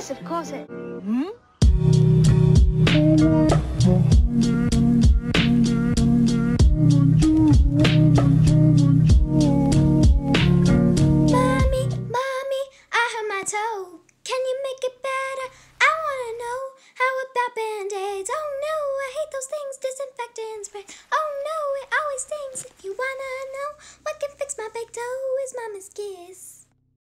Yes, of course it... Hmm? Mommy, Mommy, I hurt my toe. Can you make it better? I wanna know. How about Band-Aids? Oh no, I hate those things. Disinfectant spray. Oh